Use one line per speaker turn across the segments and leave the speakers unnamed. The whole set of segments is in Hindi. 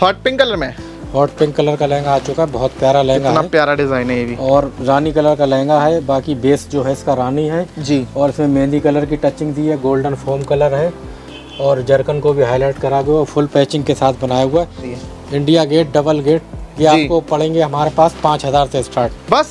हॉट पिंक कलर में,
हॉट पिंक कलर का लहंगा आ चुका है, बहुत प्यारा लहंगा है,
प्यारा डिजाइन है ये भी।
और रानी कलर का लहंगा है, बाकी बेस जो है इसका रानी है
जी, और
इसमें मेहंदी कलर की टचिंग दी है, गोल्डन फोम कलर है, और जरकन को भी हाईलाइट करा हुआ, फुल पैचिंग के साथ बनाया हुआ है। इंडिया गेट, डबल गेट, ये आपको पड़ेंगे हमारे पास 5000 से स्टार्ट।
बस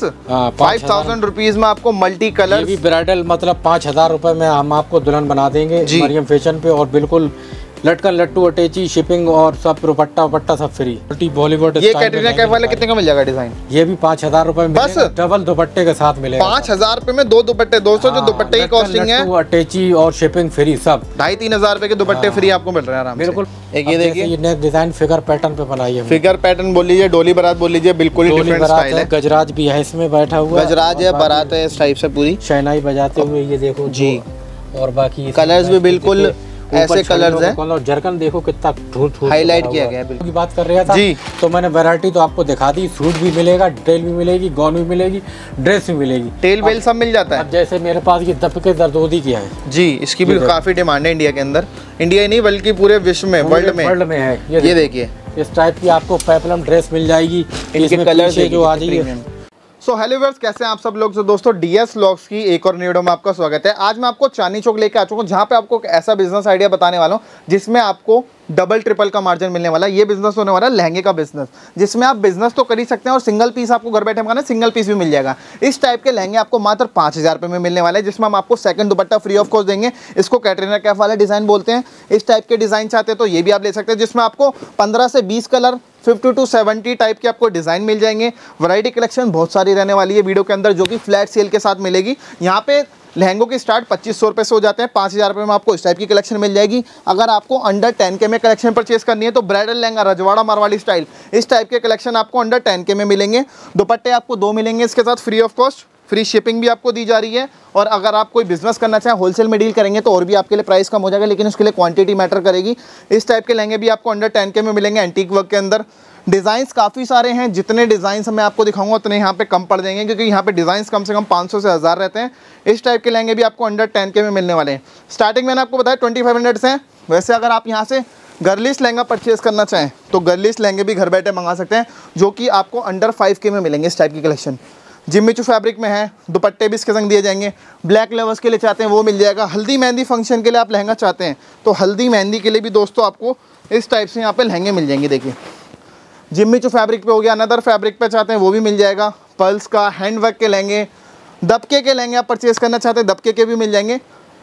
5000 रुपीज में आपको मल्टी कलर,
ये भी ब्राइडल, मतलब 5000 रुपए में हम आपको दुल्हन बना देंगे मरियम फैशन पे, और बिल्कुल लटकन लट्टू अटैची शिपिंग और सब दुपट्टा वपट्टा सब फ्री। बॉलीवुड
ये कैटरीना कैफ वाले कितने का मिल जाएगा डिजाइन?
ये भी 5000 रुपए में बस डबल दुपट्टे के साथ मिलेगा।
5000 रुपए में 2 दुपट्टे। दोस्तों जो दुपट्टे की कॉस्टिंग है,
अटैची और शिपिंग फ्री, सब
2500-3000 रुपए के दुपट्टे फ्री आपको मिल रहे हैं आराम से।
बिल्कुल।
एक ये देखिए,
ये नेक डिजाइन फिगर पैटर्न पे बनाई है,
फिगर पैटर्न बोल लीजिए, डोली बारात बोल लीजिए, बिल्कुल ही डिफरेंट स्टाइल है।
गजराज भी है इसमें बैठा हुआ,
गजराज है, बारात है, इस टाइप से पूरी
शहनाई बजाते हुए, ये देखो जी। और बाकी
कलर्स भी बिल्कुल ऐसे कलर्स हैं,
और जरकन देखो कितना
हाईलाइट किया गया है।
की बात कर रहा था जी, तो मैंने वैरायटी तो आपको दिखा दी। सूट भी मिलेगा, टेल भी मिलेगी, गाउन भी मिलेगी, ड्रेस भी मिलेगी,
टेल वेल सब मिल जाता है।
जैसे मेरे पास ये दबके दरदोदी की है जी, इसकी भी
काफी डिमांड है इंडिया के अंदर, इंडिया ही नहीं बल्कि पूरे विश्व में, वर्ल्ड में है।
ये देखिए, इस टाइप की आपको पेप्लम ड्रेस मिल जाएगी,
इनके कलर
जो आ जाएगी।
सो हेलो व्यूअर्स, कैसे हैं आप सब लोग। तो दोस्तों डीएस व्लॉग्स की एक और वीडियो में आपका स्वागत है। आज मैं आपको चांदनी चौक लेके आ चुका हूँ, जहाँ पे आपको एक ऐसा बिजनेस आइडिया बताने वाला हूँ जिसमें आपको डबल ट्रिपल का मार्जिन मिलने वाला है। ये बिजनेस होने वाला है लहंगे का बिजनेस, जिसमें आप बिजनेस तो कर ही सकते हैं और सिंगल पीस आपको घर बैठे मंगाना, सिंगल पीस भी मिल जाएगा। इस टाइप के लहंगे आपको मात्र 5000 रुपये में मिलने वाले हैं, जिसमें हम आपको second dupatta free of cost देंगे। इसको कैटरीना कैफ वाले डिज़ाइन बोलते हैं। इस टाइप के डिज़ाइन चाहते हैं तो ये भी आप ले सकते हैं, जिसमें आपको 15 से 20 कलर, 50 to 70 टाइप के आपको डिज़ाइन मिल जाएंगे। वैरायटी कलेक्शन बहुत सारी रहने वाली है वीडियो के अंदर, जो कि फ्लैट सेल के साथ मिलेगी। यहाँ पे लहंगों की स्टार्ट 2500 रुपये से हो जाते हैं, 5000 रुपये में आपको इस टाइप की कलेक्शन मिल जाएगी। अगर आपको अंडर 10K में कलेक्शन परचेस करनी है तो ब्राइडल लहंगा रजवाड़ा मारवाड़ी स्टाइल, इस टाइप के कलेक्शन आपको अंडर 10K में मिलेंगे। दुपट्टे आपको 2 मिलेंगे इसके साथ free of cost, free shipping भी आपको दी जा रही है। और अगर आप कोई बिजनेस करना चाहें, होलसेल में डील करेंगे तो और भी आपके लिए प्राइस कम हो जाएगा, लेकिन उसके लिए क्वांटिटी मैटर करेगी। इस टाइप के लहंगे भी आपको अंडर 10K में मिलेंगे। एंटीक वर्क के अंदर डिज़ाइंस काफ़ी सारे हैं, जितने डिज़ाइंस मैं आपको दिखाऊंगा उतने यहाँ पे कम पड़ जाएंगे, क्योंकि यहाँ पे डिज़ाइंस कम से कम 500 से 1000 रहते हैं। इस टाइप के लहंगे भी आपको अंडर 10K में मिलने वाले हैं। स्टार्टिंग मैंने आपको बताया 2500 से। वैसे अगर आप यहाँ से गर्लिश लहंगा परचेस करना चाहें तो गर्लिश लहंगे भी घर बैठे मंगा सकते हैं, जो कि आपको अंडर 5K में मिलेंगे। इस टाइप की कलेक्शन जिम्मीचू फैब्रिक में है, दुपट्टे भी इसके संग दिए जाएंगे। ब्लैक लवर्स के लिए चाहते हैं वो मिल जाएगा। हल्दी मेहंदी फंक्शन के लिए आप लहंगा चाहते हैं तो हल्दी मेहंदी के लिए भी दोस्तों आपको इस टाइप से यहाँ पे लहंगे मिल जाएंगे। देखिए जिम्मीचू फैब्रिक पे हो गया, अनदर फैब्रिक पे चाहते हैं वो भी मिल जाएगा। पर्ल्स का, हैंडवर्क के लहंगे, दबके के लहंगे आप परचेस करना चाहते हैं दबके के भी मिल जाएंगे।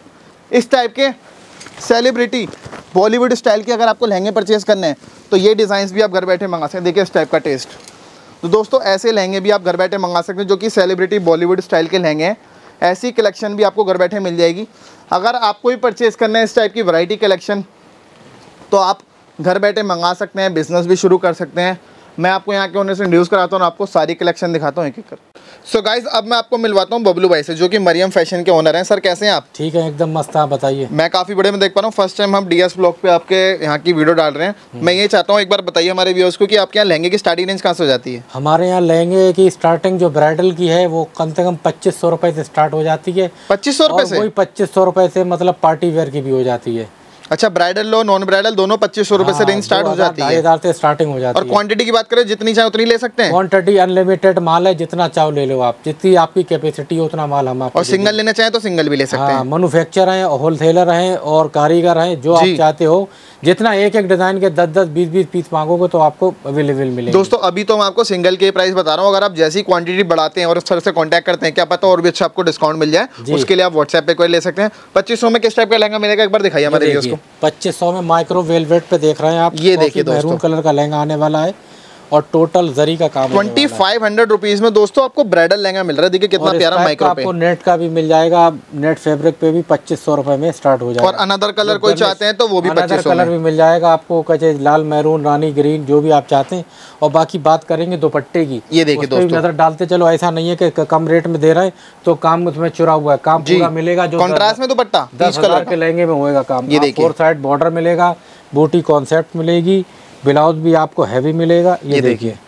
इस टाइप के सेलिब्रिटी बॉलीवुड स्टाइल के अगर आपको लहंगे परचेस करने हैं तो ये डिज़ाइंस भी आप घर बैठे मंगा सकते हैं। देखिए इस टाइप का टेस्ट। तो दोस्तों ऐसे लहंगे भी आप घर बैठे मंगा सकते हैं, जो कि सेलिब्रिटी बॉलीवुड स्टाइल के लहंगे हैं। ऐसी कलेक्शन भी आपको घर बैठे मिल जाएगी। अगर आपको भी परचेस करना है इस टाइप की वैरायटी कलेक्शन तो आप घर बैठे मंगा सकते हैं, बिजनेस भी शुरू कर सकते हैं। मैं आपको यहाँ के ओनर से इंट्रोड्यूस कराता हूँ और आपको सारी कलेक्शन दिखाता हूँ एक एक कर। सो गाइज अब मैं आपको मिलवाता हूँ बबलू भाई से, जो कि मरियम फैशन के ओनर हैं। सर कैसे हैं आप?
ठीक है, एकदम मस्त। आप बताइए। मैं
काफ़ी बड़े में देख पा रहा हूँ, फर्स्ट टाइम हम डीएस ब्लॉग पे आपके यहाँ की वीडियो डाल रहे हैं। मैं ये चाहता हूँ एक बार बताइए हमारे व्यूअर्स को कि आपके यहाँ लहंगे की स्टार्टिंग रेंज कहाँ से हो जाती है?
हमारे यहाँ लहंगे की स्टार्टिंग जो ब्राइडल की है वो कम से कम 2500 रुपये से स्टार्ट हो जाती है।
2500 रुपये से?
वही 2500 रुपये से मतलब पार्टी वेयर की भी हो जाती है।
अच्छा, ब्राइडल लो नॉन ब्राइडल दोनों 2500 रुपये से रेंज स्टार्ट हो जाती है।
2000 से स्टार्टिंग हो जाती है।
और क्वांटिटी की बात करें जितनी चाहे उतनी ले सकते हैं?
क्वांटिटी अनलिमिटेड माल है, जितना चाहो ले लो आप, जितनी आपकी कैपेसिटी है उतना माल हम आपको।
और सिंगल लेना चाहे तो सिंगल भी ले सकते हैं।
मैन्युफैक्चर हैं, होलसेलर हैं और कारीगर हैं, जो आप चाहते हो जितना एक एक डिजाइन के 10-10 20-20 पीस मांगोगे तो आपको अवेलेबल मिलेंगे।
दोस्तों अभी तो मैं आपको सिंगल के प्राइस बता रहा हूँ, अगर आप जैसी क्वांटिटी बढ़ाते हैं और सर से कांटेक्ट करते हैं, क्या पता और भी अच्छा आपको डिस्काउंट मिल जाए। उसके लिए आप व्हाट्सएप पे कोई ले सकते हैं। 2500 में किस टाइप का लहंगा मिलेगा एक बार दिखाइए हमारे व्यूअर्स को।
2500 में माइक्रो वेलवेट पे देख रहे हैं आप।
ये देखिए दोस्तों,
मैरून कलर का लहंगा आने वाला है और टोटल जरी का काम
2500 रुपीज में दोस्तों आपको ब्राइडल लहंगा मिल रहा है। देखिए कितना प्यारा माइक्रो पे।
आपको नेट का भी मिल जाएगा, नेट फैब्रिक पे भी 2500 रुपए में स्टार्ट हो जाएगा।
और अनदर कलर कोई चाहते हैं तो वो भी 2500
कलर भी मिल जाएगा आपको, कचे लाल, मैरून, रानी, ग्रीन, जो भी आप चाहते हैं। और बाकी बात करेंगे दुपट्टे की,
ये देखिए दोस्तों
नजर डालते चलो। ऐसा नहीं है कि कम रेट में दे रहे हैं तो काम उसमें चुरा हुआ है, काम पूरा मिलेगा। जो
कॉन्ट्रास्ट में दुपट्टा
10,000 के लहंगे में होएगा काम।
ये देखिए
4 साइड बॉर्डर मिलेगा, बूटी कॉन्सेप्ट मिलेगी, ब्लाउज भी आपको हैवी मिलेगा। ये देखिए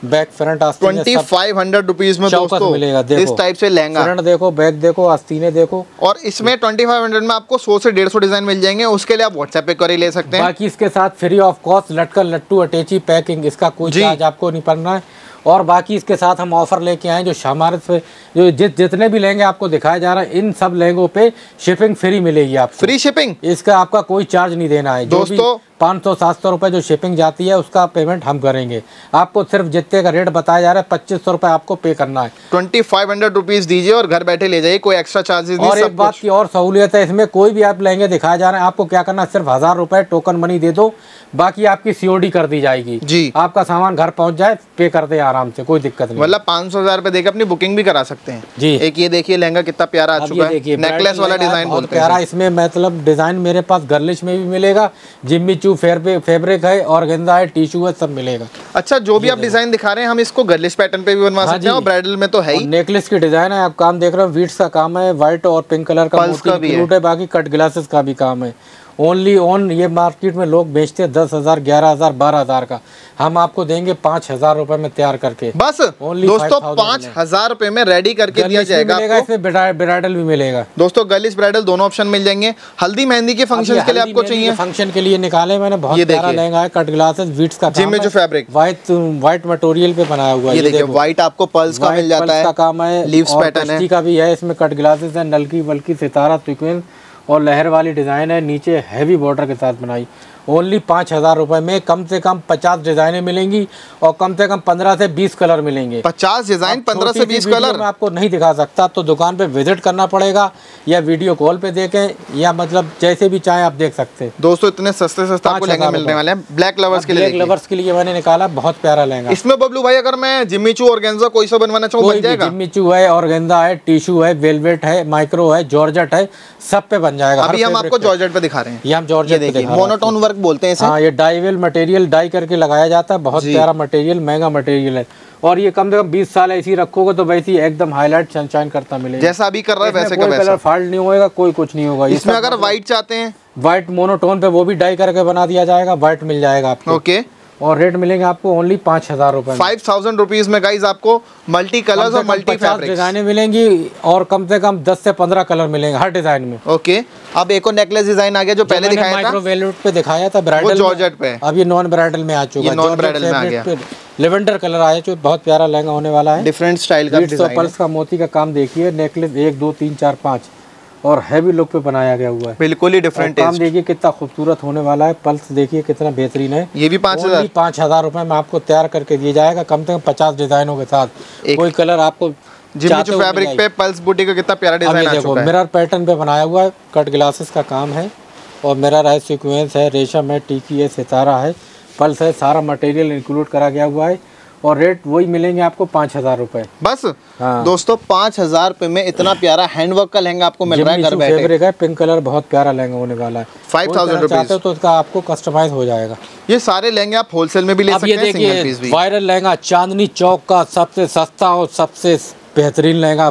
बैक फ्रंट आस्तीन
2500 रुपीज में दोस्तों
मिलेगा। देखो
इस टाइप से लहंगा,
फ्रंट देखो, बैक देखो, आस्तीने देखो।
और इसमें 2500 में आपको 100 से 150 डिजाइन मिल जाएंगे। उसके लिए आप व्हाट्सएप पे क्वेरी ले सकते हैं।
बाकी इसके साथ फ्री ऑफ कॉस्ट लटकन, लट्टू, अटैची, पैकिंग, इसका कोई चार्ज आपको नहीं पड़ना है। और बाकी इसके साथ हम ऑफर लेके आए जो हमारे से जो जितने भी लहंगे आपको दिखाया जा रहा है, इन सब लहंगों पे शिपिंग फ्री मिलेगी आपको।
फ्री शिपिंग,
इसका आपका कोई चार्ज नहीं देना है
दोस्तों।
500-700 रुपये जो शिपिंग जाती है उसका पेमेंट हम करेंगे। आपको सिर्फ जितने का रेट बताया जा रहा है 2500 रुपये आपको पे करना है।
2500 रुपीज दीजिए और घर बैठे ले जाइए, कोई एक्स्ट्रा चार्जेस नहीं।
और एक बात की और सहूलियत है इसमें, कोई भी आप लहंगे दिखाया जा रहे हैं, आपको क्या करना है, सिर्फ 1000 रुपये टोकन मनी दे दो, बाकी आपकी COD कर दी जाएगी
जी।
आपका सामान घर पहुंच जाए, पे कर दे आराम से, कोई दिक्कत नहीं।
मतलब 500-1000 रुपए देकर अपनी बुकिंग भी करा सकते हैं जी। एक ये देखिए लहंगा कितना प्यारा आ चुका है, नेकलेस वाला डिजाइन
बहुत प्यारा। इसमें मतलब डिजाइन मेरे पास गर्लिश में भी मिलेगा, जिम्मी चू फैब्रिक है, ऑर्गेन्जा है, टिश्यू है, सब मिलेगा।
अच्छा, जो भी आप डिजाइन दिखा रहे हैं हम इसको गर्लिश पैटर्न पे भी बनवा सकते हैं और ब्राइडल में तो है ही।
नेकलेस की डिजाइन है, आप काम देख रहे हो, बीट्स का काम है, व्हाइट और पिंक कलर का मोती इंक्लूड है, बाकी कट ग्लासेस का भी काम है। ओनली ऑन ये मार्केट में लोग बेचते हैं 10,000, 11,000, 12,000 का, हम आपको देंगे 5,000 रुपए में तैयार करके।
बस दोस्तों 5,000 रुपए में रेडी करके दिया जाएगा आपको।
इसमें ब्राइडल भी मिलेगा
दोस्तों, गर्लिश ब्राइडल दोनों ऑप्शन मिल जाएंगे। हल्दी मेहंदी के फंक्शन के लिए आपको चाहिए,
फंक्शन के लिए निकाले मैंने, बहुत प्यारा लहंगा है, कट ग्लासेस, बीट्स का
जिम में जो फैब्रिक
व्हाइट मटेरियल पे बनाया हुआ है,
ये देखिए व्हाइट आपको पर्ल्स का मिल जाता है,
काम है,
लीव्स पैटर्न है
का भी है, इसमें कट ग्लासेस है, नलकी बल्कि सितारा सीक्वेंस और लहर वाली डिज़ाइन है, नीचे हैवी बॉर्डर के साथ बनाई। ओनली 5,000 रुपये में कम से कम 50 डिज़ाइनें मिलेंगी और कम से कम 15 से 20 कलर मिलेंगे।
50 डिज़ाइन, 15 से 20 कलर
मैं आपको नहीं दिखा सकता, तो दुकान पे विजिट करना पड़ेगा या वीडियो कॉल पे देखें, या मतलब जैसे भी चाहे आप देख सकते हैं।
दोस्तों इतने सस्ते आपको लहंगे मिलने वाले हैं। ब्लैक लवर्स के लिए,
ब्लैक लवर्स के लिए मैंने निकाला, बहुत प्यारा लहंगा।
इसमें बबलू भाई अगर मैं जिम्मी चू ऑर्गेन्जा कोई सा बनवाना चाहूँ बन जाएगा?
जिम्मी चू है, ऑर्गेन्जा है, टिश्यू है, वेलवेट है, माइक्रो है, जॉर्जेट है, सब पे बन जाएगा।
अभी हम आपको जॉर्जेट पे दिखा रहे हैं,
ये हम जॉर्जेट पे दिखा रहे हैं,
मोनोटोन वर्क बोलते हैं इसे।
हाँ, ये डाईवेल मटेरियल डाई करके लगाया जाता है, बहुत प्यारा मटेरियल, महंगा मटेरियल है, और ये कम से कम 20 साल ऐसी रखोगे तो वैसे एकदम हाईलाइट सनशाइन करता मिलेगा,
जैसा अभी कर रहा है वैसे का वैसा।
कलर फाल्ट नहीं होगा, कोई कुछ नहीं होगा।
इसमें अगर व्हाइट चाहते हैं,
व्हाइट मोनोटोन पे वो भी डाई करके बना दिया जाएगा, व्हाइट मिल जाएगा आपको।
ओके,
और रेट मिलेंगे आपको ओनली 5,000 रुपए,
5,000 रुपीज में गाइज आपको मल्टी कलर्स और मल्टी फैब्रिक्स
डिजाइनें मिलेंगी, और कम से कम 10 से 15 कलर मिलेंगे हर डिजाइन में।
ओके, अब एक और नेकलेस डिजाइन आ गया जो पहले दिखाया था,
माइक्रो वेलवेट पे दिखाया था, ब्राइडल
जॉर्जेट पे,
अब ये नॉन ब्राइडल में आ चुका है,
नॉन ब्राइडल में आ गया,
लेवेंडर कलर आया जो बहुत प्यारा लहंगा होने वाला है,
डिफरेंट स्टाइल का डिजाइन।
पल्स का मोती का काम देखिए, नेकलेस 1 2 3 4 5 और हैवी लुक पे बनाया गया हुआ है,
बिल्कुल ही डिफरेंट
काम देखिए कितना खूबसूरत होने वाला है। पल्स देखिए कितना बेहतरीन है,
ये भी
5,000 रुपए में आपको तैयार करके दिया जाएगा, कम से कम 50 डिजाइनों के साथ। कोई कलर आपको
जिम्मी फैब्रिक पे पल्स बूटी का कितना प्यारा डिजाइन आ चुका है,
मिरर पैटर्न पे बनाया हुआ है, कट ग्लासेस का काम है, और मिरर है, सीक्वेंस है, रेशम है, टिकी है, सितारा है, पल्स है, सारा मटेरियल इंक्लूड करा गया हुआ है, और रेट वही मिलेंगे आपको 5,000 रुपए बस।
हाँ। दोस्तों 5,000 रुपए में इतना प्यारा हैंडवर्क का लहंगा आपको मिल रहा है घर बैठे।
फैब्रिक है, पिंक कलर, बहुत प्यारा लहंगा होने वाला है।
5,000 रुपीज
तो उसका आपको कस्टमाइज हो जाएगा।
ये सारे लहंगे आप होलसेल में भी ले सकते हैं, सिंगल पीस भी।
वायरल लहंगा, चांदनी चौक का सबसे सस्ता और सबसे बेहतरीन लहंगा,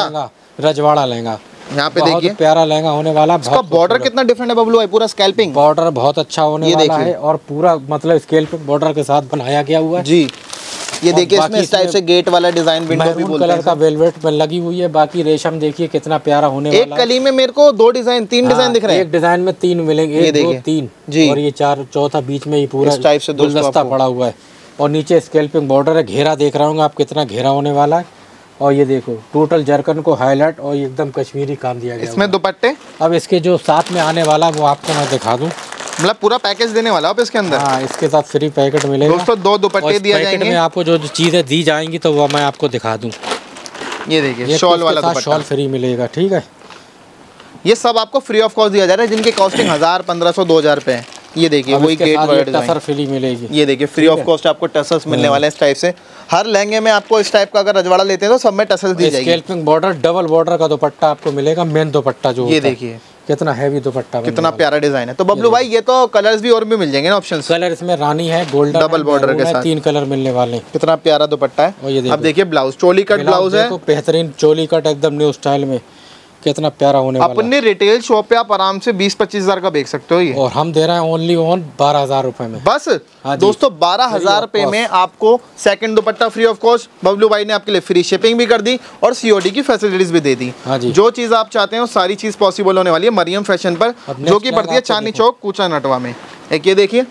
रजवाड़ा लहंगा, यहाँ पे देखिए प्यारा लहंगा होने वाला। इसका
बॉर्डर कितना डिफरेंट है बबलू भाई, पूरा स्कैल्पिंग
बॉर्डर बहुत अच्छा होने वाला है, और पूरा मतलब स्कैल्पिंग बॉर्डर के साथ बनाया गया हुआ है
जी। ये देखिए इसमें इस टाइप से गेट वाला डिजाइन विंडो भी बोलते हैं,
कलर का वेलवेट में लगी हुई है, बाकी रेशम देखिए कितना प्यारा होने वाला है।
एक कली में मेरे को 2 डिजाइन 3 डिजाइन दिख रहे हैं,
एक डिजाइन में 3 मिलेंगे, 1 2 3 जी, और ये 4 चौथा बीच में ये पूरा
इस टाइप से
गुलदस्ता पड़ा हुआ है, और नीचे स्कैल्पिंग बॉर्डर है, घेरा देख रहा हूँ आप कितना घेरा होने वाला है, और ये देखो टोटल जरकन को हाईलाइट और एकदम कश्मीरी काम दिया गया।
इसमें दुपट्टे
अब इसके जो साथ में आने वाला वो आपको मैं दिखा दूं,
मतलब पूरा पैकेज देने वाला आप इसके अंदर।
हाँ, इसके साथ फ्री पैकेट मिलेगा
दोस्तों, 2 दुपट्टे दिए जाएंगे
में आपको, जो चीजें दी जाएंगी तो वो मैं आपको दिखा दूं।
ये देखिए शॉल वाला दुपट्टा,
शॉल फ्री मिलेगा, ठीक है।
ये सब आपको फ्री ऑफ कॉस्ट दिया जा रहा है, जिनकी कॉस्टिंग 1000 1500 2000 रुपए है। ये देखिए वही गेट वाला
टसर फ्री मिलेगी,
ये देखिए फ्री ऑफ कॉस्ट आपको टसल्स मिलने वाले हैं इस टाइप से। हर लहंगे में आपको इस टाइप का अगर रजवाड़ा लेते हैं तो सब में टसल्स दी जाएगी।
स्कैल्पिंग बॉर्डर, डबल बॉर्डर का दुपट्टा आपको मिलेगा, मेन दुपट्टा जो
ये देखिए
कितना हैवी दुपट्टा,
कितना प्यारा डिजाइन है। तो बबलू भाई ये तो कलर्स भी और भी मिल जाएंगे ना ऑप्शंस?
कलर इसमें रानी है, गोल्डन,
डबल बॉर्डर के साथ
3 कलर मिलने वाले हैं।
कितना प्यारा दुपट्टा है। अब देखिए ब्लाउज, चोली कट ब्लाउज है,
बेहतरीन चोली कट एकदम न्यू स्टाइल में, कितना प्यारा होने वाला है।
अपने रिटेल शॉप पे आप आराम से 20-25 हजार का बेच सकते हो ये,
और हम दे रहे हैं ओनली ऑन 12,000 रुपए में
बस।
हाँ जी।
दोस्तों 12,000 रुपए में आपको second dupatta free of cost, Bablu भाई ने आपके लिए फ्री शिपिंग भी कर दी और सीओडी की फैसिलिटीज भी दे दी।
हाँ जी।
जो चीज आप चाहते हैं वो सारी चीज पॉसिबल होने वाली है मरियम फैशन पर, जो कि पड़ती है चांदनी चौक कूचा नटवा में। एक ये देखिए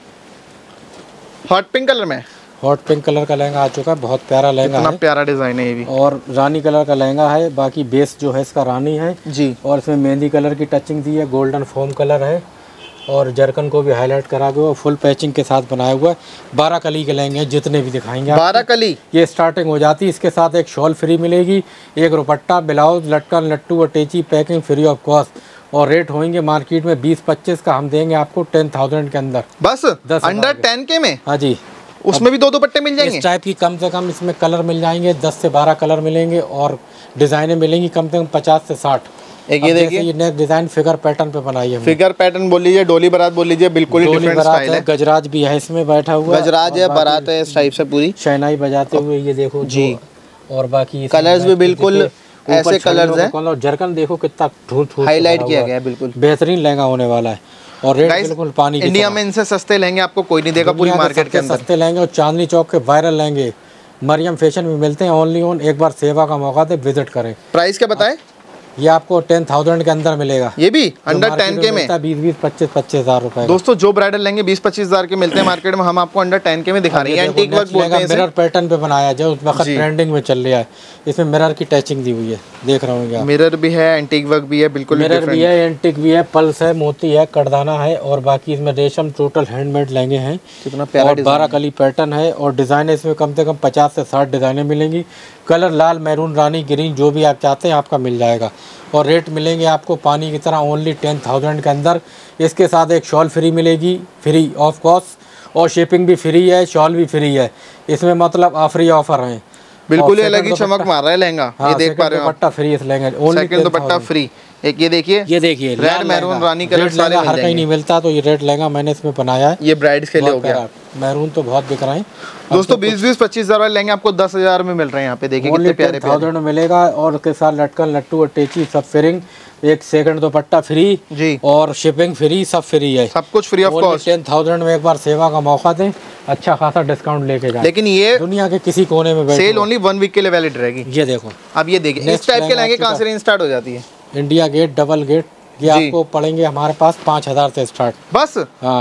हॉट पिंक कलर में,
हॉट पिंक कलर का लहंगा आ चुका है, बहुत प्यारा लहंगा है,
प्यारा डिजाइन है ये भी,
और रानी कलर का लहंगा है। बाकी बेस जो है इसका रानी है
जी,
और इसमें मेहंदी कलर की टचिंग दी है, गोल्डन फोम कलर है और जरकन को भी हाईलाइट करा के फुल पैचिंग के साथ बनाया हुआ है। 12 कली के लहंगे जितने भी दिखाएंगे
12 कली
ये स्टार्टिंग हो जाती है। इसके साथ एक शॉल फ्री मिलेगी, एक दुपट्टा, ब्लाउज, लटकन, लट्टू, अटैची, पैकिंग फ्री ऑफ कॉस्ट, और रेट होंगे मार्केट में 20-25 का, हम देंगे आपको 10,000 के अंदर,
बस अंडर 10 के में।
हाँ जी।
उसमें भी 2 दुपट्टे मिल जाएंगे
इस टाइप की कम से कम इसमें कलर मिल जाएंगे, 10 से 12 कलर मिलेंगे और डिजाइनें मिलेंगी कम से कम 50 से 60।
एक ये देखिए
ये नेक डिजाइन फिगर पैटर्न पे बनाई है,
फिगर पैटर्न बोल लीजिए, डोली बारात बोल लीजिए, बिल्कुल ही डिफरेंट स्टाइल है।
गजराज भी है इसमें बैठा हुआ,
गजराज है, बारात है, इस टाइप से पूरी
शहनाई बजाते हुए ये देखो जी। और बाकी
कलर्स भी बिल्कुल ऐसे कलर्स हैं,
और जरकन देखो कितना
हाईलाइट किया गया है, बिल्कुल
बेहतरीन लहंगा होने वाला है। और रेट बिल्कुल पानी
इंडिया में इनसे सस्ते लहंगे आपको कोई नहीं देगा पूरी मार्केट के अंदर।
सस्ते लहंगे और चांदनी चौक के वायरल लहंगे मरियम फैशन में मिलते हैं ओनली ऑन। एक बार सेवा का मौका दे, विजिट करें।
प्राइस क्या बताएं?
ये आपको 10,000 के अंदर मिलेगा,
ये भी अंडर 10 के में
20-25 हजार रुपए।
दोस्तों जो ब्राइडल लेंगे 20-25 हजार के मिलते हैं मार्केट में, हम आपको अंडर 10 के में दिखा रहे हैं। एंटीक वर्क बोलते हैं,
मिरर पैटर्न पे बनाया जो उस वक्त ट्रेंडिंग में चल रहा है। इसमें मिरर की टचिंग दी हुई है, देख रहे होंगे आप।
मिरर भी है, एंटीक वर्क भी है, बिल्कुल
मिरर भी है, एंटीक भी है, पल्स है, मोती है, करदाना है, और बाकी इसमें रेशम टोटल हैंडमेड लहंगे हैं।
कितना प्यारा
12 कली पैटर्न है और डिजाइन इसमें कम से कम 50 से 60 डिजाइनें मिलेंगी। कलर लाल, मैरून, रानी, ग्रीन जो भी आप चाहते हैं आपका मिल जाएगा। और रेट मिलेंगे आपको पानी की तरह ओनली 10,000 के अंदर। इसके साथ एक शॉल फ्री मिलेगी, फ्री ऑफ कॉस्ट, और शिपिंग भी फ्री है, शॉल भी फ्री है। इसमें मतलब ऑफर ही ऑफर है,
बिल्कुल ही अलग ही चमक मार रहा है लहंगा। ये देख पा रहे हो,
दुपट्टा फ्री इस लहंगे,
सेकंड दुपट्टा फ्री। एक ये देखिए रेड मैरून रानी कलर सारे
हर कहीं नहीं मिलता, तो ये रेड लहंगा मैंने इसमें बनाया है।
ये ब्राइड्स के लिए हो गया।
मैरून तो बहुत बिक रहा है
दोस्तों, 20-25 हजार वाले लहंगे आपको 10,000 में मिल रहे हैं यहाँ पे। देखिए कितने प्यारे
10,000 में मिलेगा, और उसके साथ लटकन, लट्टू, अटैची सब फिरिंग, एक सेकंड दुपट्टा फ्री जी, और शिपिंग फ्री, सब फ्री है,
सब कुछ फ्री ऑफ कॉस्ट।
10,000 में एक बार सेवा का मौका दें, अच्छा खासा डिस्काउंट लेके जाए।
लेकिन ये
दुनिया के किसी कोने में
सेल ओनली 1 वीक के लिए वैलिड रहेगी।
ये देखो,
अब ये देखिए इस टाइप के लहंगे कहाँ से रेंज स्टार्ट हो जाती है?
इंडिया गेट, डबल गेट, ये आपको पड़ेंगे हमारे पास 5,000 से स्टार्ट,
बस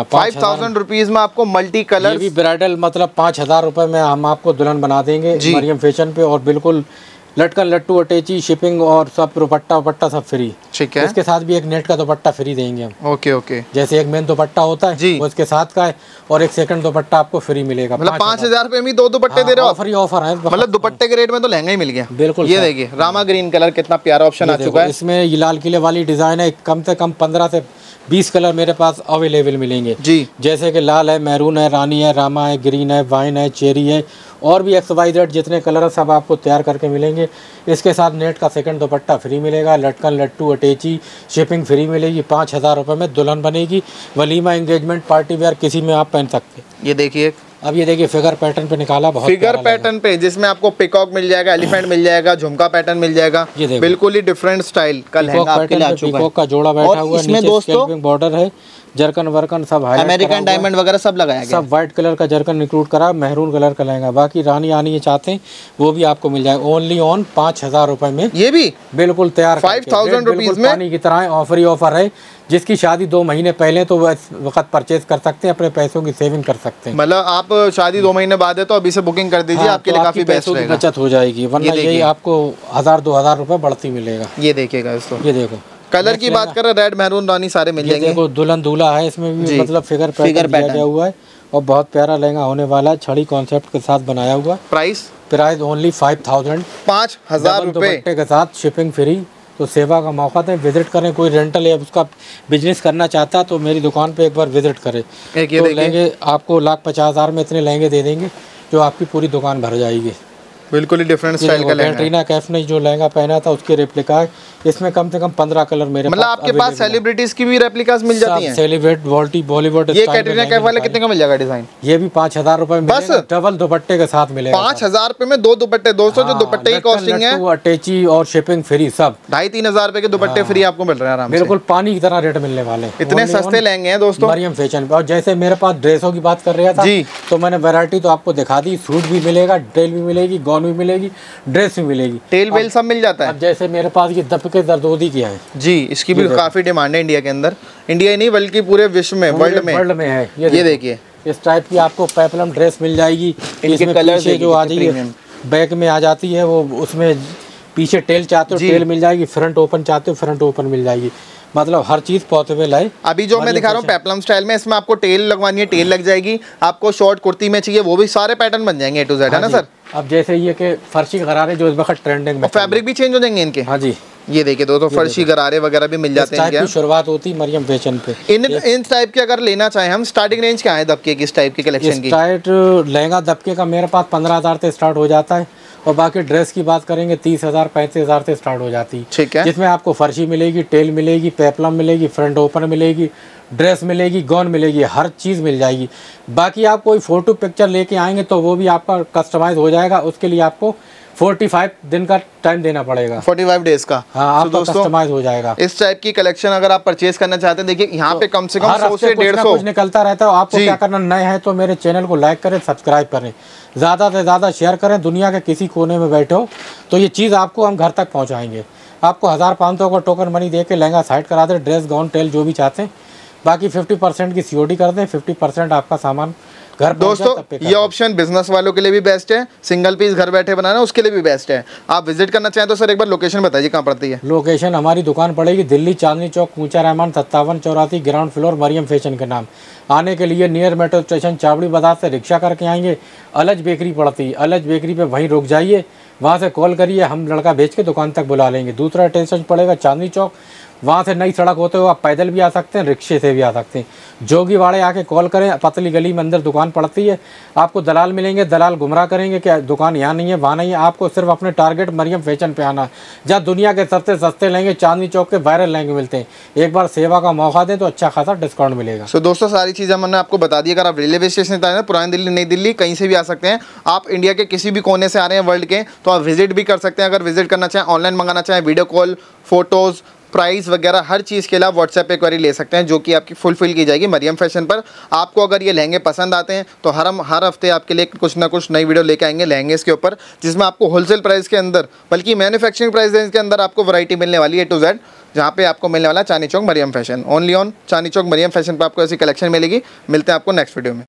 5,000 रुपीज में आपको मल्टी कलर।
ये भी ब्राइडल मतलब 5,000 रुपए में हम आपको दुल्हन बना देंगे मरियम फैशन पे, और बिल्कुल लटकन, लट्टू, अटैची, शिपिंग और सब दुपट्टा सब फ्री। ठीक है, इसके साथ भी एक नेट का दुपट्टा फ्री देंगे हम।
ओके ओके,
जैसे एक मेन दुपट्टा होता है वो इसके साथ का है, और एक सेकंड दुपट्टा आपको फ्री मिलेगा।
मतलब 5,000 रुपए में 2 दुपट्टे दे रहे हो?
फ्री ऑफर है,
मतलब दुपट्टे के रेट में तो लहंगा ही मिल गया।
बिल्कुल।
ये देखिए रामा ग्रीन कलर, कितना प्यारा ऑप्शन आ चुका है।
इसमें ये लाल किले वाली डिजाइन है, कम से कम 15 से 20 कलर मेरे पास अवेलेबल मिलेंगे जी। जैसे कि लाल है, मैरून है, रानी है, रामा है, ग्रीन है, वाइन है, चेरी है, और भी XYZ जितने कलर है सब आपको तैयार करके मिलेंगे। इसके साथ नेट का सेकंड दुपट्टा फ्री मिलेगा, लटकन, लट्टू, अटैची, शिपिंग फ्री मिलेगी। 5,000 रुपये में दुल्हन बनेगी, वलीमा, एंगेजमेंट, पार्टी वेयर किसी में आप पहन सकते हैं।
ये देखिए,
अब ये देखिए फिगर पैटर्न पे निकाला, बहुत
फिगर पैटर्न पे, जिसमें आपको पिकॉक मिल जाएगा, एलिफेंट मिल जाएगा, झुमका पैटर्न मिल जाएगा। ये बिल्कुल ही डिफरेंट स्टाइल का लहंगा आपके लिए आ चुका है।
पिकॉक का जोड़ा बैठा हुआ है,
इसमें दोस्तों
बॉर्डर है, जरकन वर्कन सब हाईलाइट,
अमेरिकन डायमंड वगैरह सब लगाया गया,
सब व्हाइट कलर का जरकन इंक्लूड करा, मैरून कलर का लहंगा। बाकी रानी आनी ये चाहते हैं वो भी आपको मिल जाएगा ओनली ऑन 5,000 रुपए में। ये भी बिल्कुल तैयार
5,000 रुपीज में,
पानी की तरह ऑफर ही ऑफर है। जिसकी शादी 2 महीने पहले तो वह इस वक्त परचेज कर सकते हैं, अपने पैसों की सेविंग कर सकते हैं।
मतलब आप शादी 2 महीने बाद है तो अभी से बुकिंग कर दीजिए, आपके लिए काफी बेस्ट रहेगा,
बचत हो जाएगी, वरना यही आपको 1,000-2,000 रुपए बढ़ती मिलेगा।
ये देखिएगा दोस्तों, ये
देखो
कलर की बात कर रहे, रेड, मैरून, रानी सारे मिल जाएंगे।
देखो दुल्हन दूल्हा है, इसमें भी मतलब फिगर पैटर्न दिया हुआ है, और बहुत प्यारा लहंगा होने वाला है, छड़ी कॉन्सेप्ट के साथ बनाया हुआ। प्राइस ओनली 5,000,
5,000 रुपए
के साथ शिपिंग फ्री। तो सेवा का मौका दें, विजिट करें। कोई रेंटल या उसका बिजनेस करना चाहता तो मेरी दुकान पे एक बार विजिट करें। तो लहंगे आपको 1,50,000 में इतने लहंगे दे देंगे जो आपकी पूरी दुकान भर जाएगी।
बिल्कुल ही डिफरेंट स्टाइल का लहंगा।
कैटरीना कैफ ने जो लहंगा पहना था उसके रेप्लिका है। इसमें कम से कम 15 कलर मेरे
मतलब आपके पास सेलिब्रिटीज की भी रेप्लिकास मिल जाती हैं?
सेलिब्रिटी बॉलीवुड।
ये कैटरीना कैफ वाला कितने का मिल जाएगा डिजाइन?
ये भी 5000 रुपए में बस डबल दुपट्टे के साथ मिलेगा।
5000 रुपए में 2 दुपट्टे। दोस्तों जो दुपट्टे की कॉस्टिंग है,
अटैची और शिपिंग फ्री सब
2,500-3 हजार रुपए के दुपट्टे फ्री आपको मिल रहे हैं आराम से।
बिल्कुल पानी की तरह रेट मिलने वाले,
इतने सस्ते लहंगे हैं दोस्तों
मरियम फैशन पे। और जैसे मेरे पास ड्रेसों की बात कर रहा था जी, तो मैंने वैरायटी तो आपको दिखा दी। सूट भी मिलेगा, टेल भी मिलेगी, गाउन भी मिलेगी, ड्रेस भी मिलेगी,
टेल वेल सब मिल जाता है।
अब जैसे मेरे पास ये दबके दरदोदी की है
जी, इसकी भी काफी डिमांड है इंडिया के अंदर। इंडिया ही नहीं बल्कि पूरे विश्व में, वर्ल्ड में है।
ये देखिए इस टाइप की आपको पेप्लम ड्रेस मिल जाएगी। इसमें कलर जो आ जाएगी बैक में आ जाती है वो, उसमें पीछे टेल चाहते हो टेल मिल जाएगी, फ्रंट ओपन चाहते हो फ्रंट ओपन मिल जाएगी। मतलब हर चीज पॉसिबल है।
अभी जो मैं दिखा रहा हूँ पेप्लम स्टाइल में, इसमें आपको टेल लगवानी है, टेल लग जाएगी। आपको शॉर्ट कुर्ती में चाहिए वो भी सारे पैटर्न बन जाएंगे A to Z, है ना सर?
अब जैसे ये कि फर्शी गरारे जो इस वक्त ट्रेंडिंग में,
फैब्रिक भी चेंज हो जाएंगे इनके।
हाँ जी,
ये देखिए दोस्तों फर्शी गरारे वगैरह भी मिल जाते हैं।
शुरुआत होती है मरियम फैशन पे।
इन टाइप के अगर लेना चाहें हम, स्टार्टिंग रेंज क्या है दबके की, इस टाइप की कलेक्शन की?
लहंगा दबके का मेरे पास 15,000 से स्टार्ट हो जाता है। और बाकी ड्रेस की बात करेंगे 30,000 35,000 से स्टार्ट हो जाती है।
ठीक है,
जिसमें आपको फर्शी मिलेगी, टेल मिलेगी, पेप्लम मिलेगी, फ्रंट ओपन मिलेगी, ड्रेस मिलेगी, गाउन मिलेगी, हर चीज़ मिल जाएगी। बाकी आप कोई फोटो पिक्चर लेके आएंगे तो वो भी आपका कस्टमाइज हो जाएगा। उसके लिए आपको 45 दिन का टाइम देना पड़ेगा,
45 डेज का।
हाँ, आपका कस्टमाइज हो जाएगा।
इस टाइप की कलेक्शन अगर आप परचेज करना चाहते हैं, देखिए यहाँ पे कम से कम 100 से 150
कुछ निकलता रहता है। आपको क्या करना, नए हैं तो मेरे चैनल को लाइक करें, सब्सक्राइब करें, ज़्यादा से ज़्यादा शेयर करें। दुनिया के किसी कोने में बैठे हो तो ये चीज़ आपको हम घर तक पहुँचाएंगे। आपको 1500 का टोकन मनी दे के लहंगा साइड करा दें, ड्रेस गाउन टेल जो भी चाहते हैं। बाकी 50% की COD कर दें, 50% आपका सामान घर।
दोस्तों ये ऑप्शन बिजनेस वालों के लिए भी बेस्ट है, सिंगल पीस घर बैठे बनाना उसके लिए भी बेस्ट है। आप विजिट करना चाहें तो सर एक बार लोकेशन बताइए कहाँ पड़ती है?
लोकेशन हमारी दुकान पड़ेगी Delhi Chandni Chowk, Kucha Rahman 5784, ground floor, Mariyam fashion के नाम। आने के लिए नियर मेट्रो स्टेशन चावड़ी बाजार से रिक्शा करके आएंगे, अलज बेकरी पड़ती है, अलज बेकरी पे वहीं रुक जाइए, वहाँ से कॉल करिए, हम लड़का भेज के दुकान तक बुला लेंगे। दूसरा स्टेशन पड़ेगा चांदनी चौक, वहाँ से नई सड़क होते हुए आप पैदल भी आ सकते हैं, रिक्शे से भी आ सकते हैं। जोगीवाड़े आके कॉल करें, पतली गली में अंदर दुकान पड़ती है। आपको दलाल मिलेंगे, दलाल गुमराह करेंगे कि दुकान यहाँ नहीं है वहाँ नहीं है। आपको सिर्फ अपने टारगेट मरियम फैशन पे आना, जहाँ दुनिया के सबसे सस्ते लहंगे चांदनी चौक के वायरल लहंगे मिलते हैं। एक बार सेवा का मौका दें तो अच्छा खासा डिस्काउंट मिलेगा।
सो दोस्तों सारी चीज़ें मैंने आपको बता दी। अगर आप रेलवे स्टेशन से पुरानी दिल्ली नई दिल्ली कहीं से भी आ सकते हैं, आप इंडिया के किसी भी कोने से आ रहे हैं वर्ल्ड के, तो आप विजिट भी कर सकते हैं। अगर विजिट करना चाहें, ऑनलाइन मंगाना चाहें, वीडियो कॉल, फोटोज़, प्राइस वगैरह हर चीज़ के लिए आप व्हाट्सएप पे क्वेरी ले सकते हैं, जो कि आपकी फुलफिल की जाएगी मरियम फैशन पर। आपको अगर ये लहंगे पसंद आते हैं तो हर हफ्ते आपके लिए कुछ ना कुछ नई वीडियो लेके आएंगे लहंगे के ऊपर, जिसमें आपको होलसेल प्राइस के अंदर बल्कि मैन्युफैक्चरिंग प्राइस रेंज के अंदर आपको वैरायटी मिलने वाली है A to Z, जहाँ पे आपको मिलने वाला Chandni Chowk Mariyam fashion. Only on Chandni Chowk Mariyam fashion पर आपको ऐसी कलेक्शन मिलेगी। मिलते हैं आपको नेक्स्ट वीडियो में।